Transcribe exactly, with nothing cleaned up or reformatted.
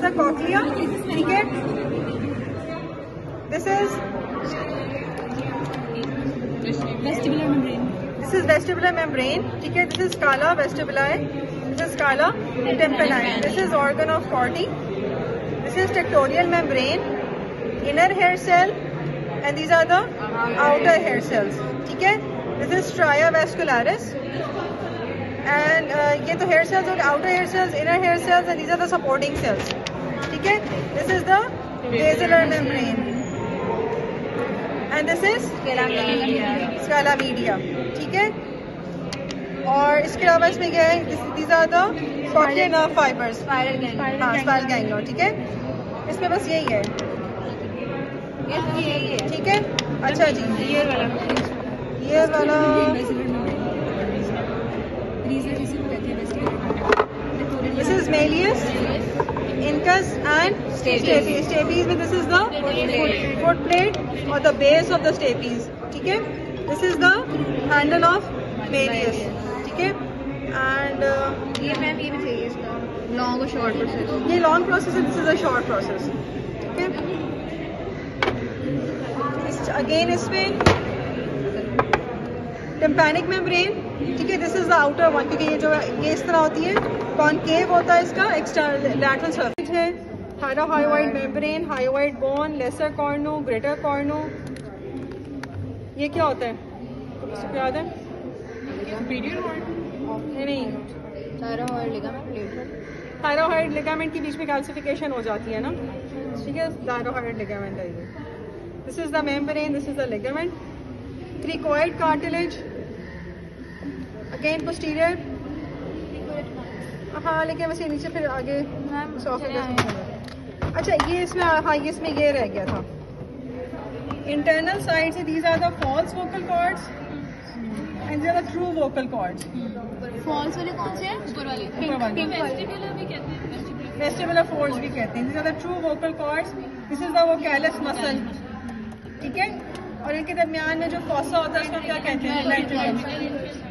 The cochlea, ठीक है। This is vestibular membrane, this is vestibular membrane, ठीक है। This is scala vestibuli, this is scala tympani, this is organ of Corti, this is tectorial membrane, inner hair cell, and these are the outer hair cells, ठीक है। This is stria vascularis, and ये तो hair cells और outer hair cells, inner hair cells, and these are the supporting cells, ठीक है। This is the basilar membrane, and this is scala media, ठीक है। और इसके अलावा इसमें क्या है, these are the cochlear nerve fibres, हाँ स्पाइरल गैंग्लियन, ठीक है। इसमें बस यही है, ठीक है। अच्छा जी, ये वाला ये वाला this is malleus, incus and stapes. Stapes में this is the foot plate or the base of the stapes, ठीक है। This is the handle of Malleus, ठीक है। And uh, ये मैम ये भी चाहिए इसका लॉन्ग और शॉर्ट प्रोसेस, ये लॉन्ग प्रोसेस है, this is a short process, ठीक है। अगेन इसमें टिम्पैनिक मेम्ब्रेन, ठीक है। This is the outer one, क्योंकि ये जो ये इस तरह होती है, कॉनकेव होता है इसका एक्सटर्नल लैटरल सरफेस है। Thyrohyoid membrane, hyoid bone, lesser cornu, greater cornu, ये क्या होता है, किसको याद है? नहीं नहीं, थायरॉइड लिगामेंट, थायरोहाइड लिगामेंट के बीच में कैल्सिफिकेशन हो जाती है ना, ठीक है। थायरोहाइड लिगामेंट है ये। This is the membrane, this is the ligament. Cricoid cartilage, again posterior, हाँ लेकिन वैसे नीचे फिर आगे सॉफ्ट। अच्छा ये इसमें, हाँ ये इसमें ये रह गया था। इंटरनल साइड से these are the false vocal cords and these are the true vocal cords. False वाले कौन से हैं? ऊपर वाले, ऊपर वाले वेस्टिबुलर भी कहते हैं, वेस्टिबुलर फोल्ड्स भी कहते हैं। These are the true vocal cords, this is the vocalis muscle, ठीक है। और इनके दरमियान में जो फॉसा होता है उसको क्या कहते हैं?